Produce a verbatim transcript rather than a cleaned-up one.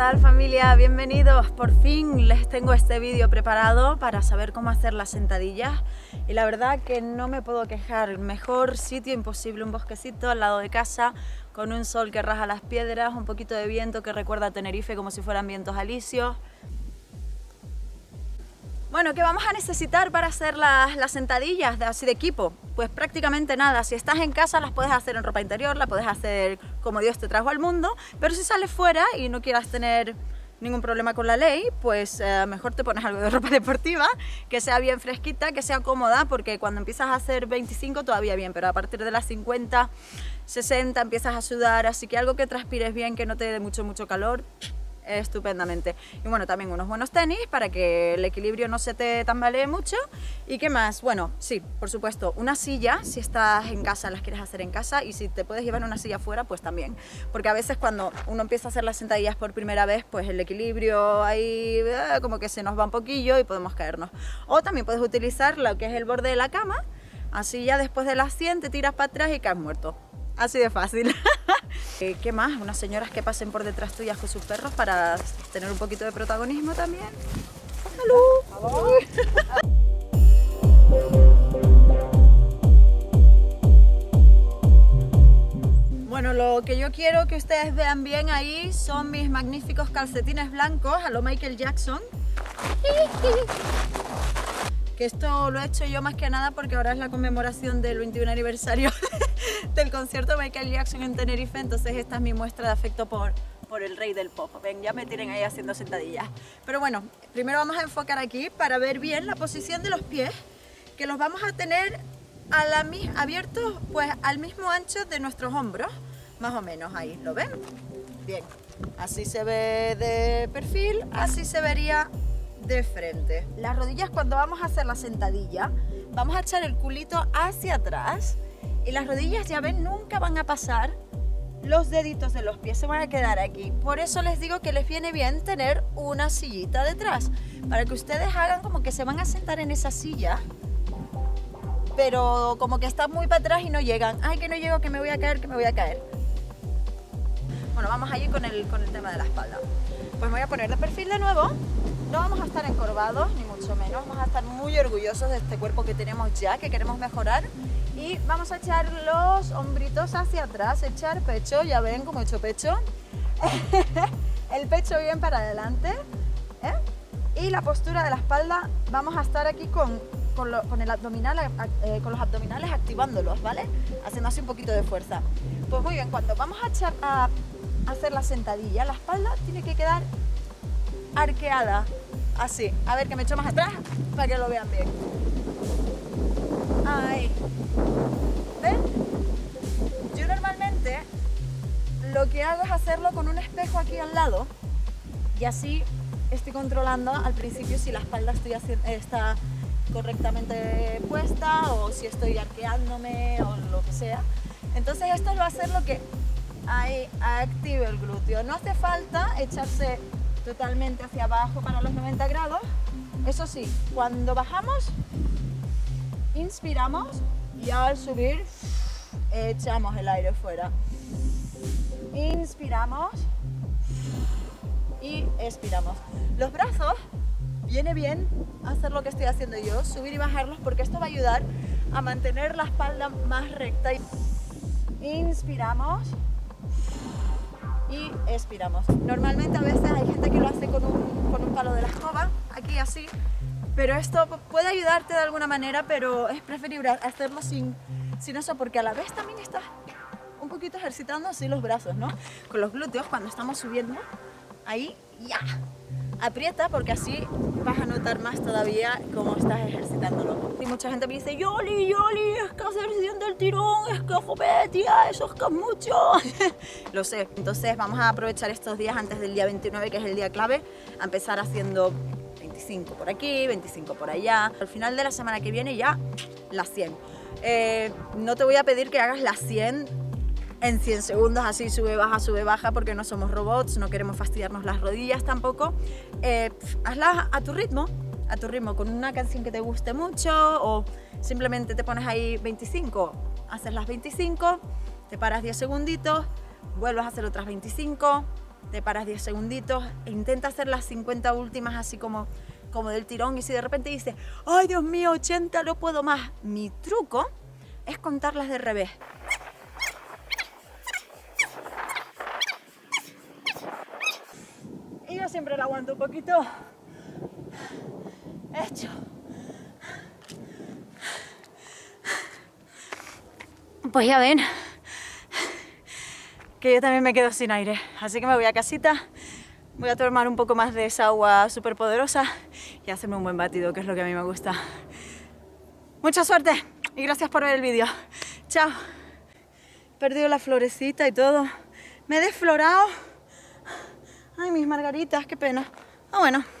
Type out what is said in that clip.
tal familia? Bienvenidos. Por fin les tengo este vídeo preparado para saber cómo hacer las sentadillas y la verdad que no me puedo quejar. Mejor sitio imposible, un bosquecito al lado de casa con un sol que raja las piedras, un poquito de viento que recuerda a Tenerife como si fueran vientos alisios. Bueno, ¿qué vamos a necesitar para hacer las, las sentadillas de, así de equipo? Pues prácticamente nada. Si estás en casa las puedes hacer en ropa interior, las puedes hacer como Dios te trajo al mundo, pero si sales fuera y no quieras tener ningún problema con la ley, pues eh, mejor te pones algo de ropa deportiva, que sea bien fresquita, que sea cómoda, porque cuando empiezas a hacer veinticinco todavía bien, pero a partir de las cincuenta, sesenta empiezas a sudar, así que algo que transpires bien, que no te dé mucho, mucho calor, estupendamente. Y bueno, también unos buenos tenis para que el equilibrio no se te tambalee mucho. ¿Y qué más? Bueno, sí, por supuesto, una silla, si estás en casa, las quieres hacer en casa, y si te puedes llevar una silla afuera, pues también. Porque a veces cuando uno empieza a hacer las sentadillas por primera vez, pues el equilibrio ahí eh, como que se nos va un poquillo y podemos caernos. O también puedes utilizar lo que es el borde de la cama, así ya después de las cien te tiras para atrás y caes muerto. Así de fácil. ¿Qué más? Unas señoras que pasen por detrás tuyas con sus perros para tener un poquito de protagonismo también. ¡Salud! Bueno, lo que yo quiero que ustedes vean bien ahí son mis magníficos calcetines blancos a lo Michael Jackson. Que esto lo he hecho yo más que nada porque ahora es la conmemoración del veintiún aniversario del concierto de Michael Jackson en Tenerife, entonces esta es mi muestra de afecto por, por el rey del pop. Ven, ya me tienen ahí haciendo sentadillas. Pero bueno, primero vamos a enfocar aquí para ver bien la posición de los pies, que los vamos a tener a la, abiertos pues al mismo ancho de nuestros hombros, más o menos ahí, ¿lo ven? Bien, así se ve de perfil, así se vería de frente. Las rodillas, cuando vamos a hacer la sentadilla, vamos a echar el culito hacia atrás y las rodillas, ya ven, nunca van a pasar los deditos de los pies, se van a quedar aquí. Por eso les digo que les viene bien tener una sillita detrás, para que ustedes hagan como que se van a sentar en esa silla, pero como que están muy para atrás y no llegan. Ay, que no llego, que me voy a caer, que me voy a caer. Bueno, vamos allí con el, con el tema de la espalda. Pues me voy a poner de perfil de nuevo. No vamos a estar encorvados, ni mucho menos. Vamos a estar muy orgullosos de este cuerpo que tenemos ya, que queremos mejorar. Y vamos a echar los hombritos hacia atrás, echar pecho, ya ven cómo he hecho pecho. El pecho bien para adelante, ¿eh? Y la postura de la espalda, vamos a estar aquí con, con, lo, con, el abdominal, eh, con los abdominales activándolos, ¿vale? Haciendo así un poquito de fuerza. Pues muy bien, cuando vamos a, echar, a hacer la sentadilla, la espalda tiene que quedar arqueada, así. A ver, que me echo más atrás para que lo vean bien. Ahí. ¿Ven? Yo normalmente lo que hago es hacerlo con un espejo aquí al lado y así estoy controlando al principio si la espalda estoy haciendo, está correctamente puesta o si estoy arqueándome o lo que sea. Entonces esto va a hacer lo que ahí active el glúteo. No hace falta echarse totalmente hacia abajo para los noventa grados. Eso sí, cuando bajamos, inspiramos y al subir echamos el aire fuera. Inspiramos y expiramos. Los brazos, viene bien hacer lo que estoy haciendo yo, subir y bajarlos, porque esto va a ayudar a mantener la espalda más recta. Inspiramos y expiramos. Normalmente a veces hay gente que lo hace con un, con un palo de la escoba, aquí así, pero esto puede ayudarte de alguna manera, pero es preferible hacerlo sin, sin eso, porque a la vez también estás un poquito ejercitando así los brazos, ¿no? Con los glúteos, cuando estamos subiendo, ahí, ya, aprieta, porque así vas a notar más todavía cómo estás ejercitándolo. Y mucha gente me dice, Yoli, Yoli, es que hacer siendo el tirón, es que joder, tía, eso es que es mucho. Lo sé, entonces vamos a aprovechar estos días antes del día veintinueve, que es el día clave, a empezar haciendo veinticinco por aquí, veinticinco por allá. Al final de la semana que viene ya las cien. Eh, no te voy a pedir que hagas las cien en cien segundos, así sube, baja, sube, baja, porque no somos robots, no queremos fastidiarnos las rodillas tampoco. Eh, hazlas a tu ritmo, a tu ritmo, con una canción que te guste mucho, o simplemente te pones ahí veinticinco, haces las veinticinco, te paras diez segunditos, vuelves a hacer otras veinticinco, te paras diez segunditos e intenta hacer las cincuenta últimas así como, como del tirón, y si de repente dices, ¡ay, Dios mío, ochenta, no puedo más! Mi truco es contarlas de revés. Y yo siempre la aguanto un poquito. Hecho. Pues ya ven que yo también me quedo sin aire, así que me voy a casita, voy a tomar un poco más de esa agua súper poderosa y hacerme un buen batido, que es lo que a mí me gusta. Mucha suerte y gracias por ver el vídeo. Chao. He perdido la florecita y todo. Me he desflorado. Ay, mis margaritas, qué pena. Ah, bueno.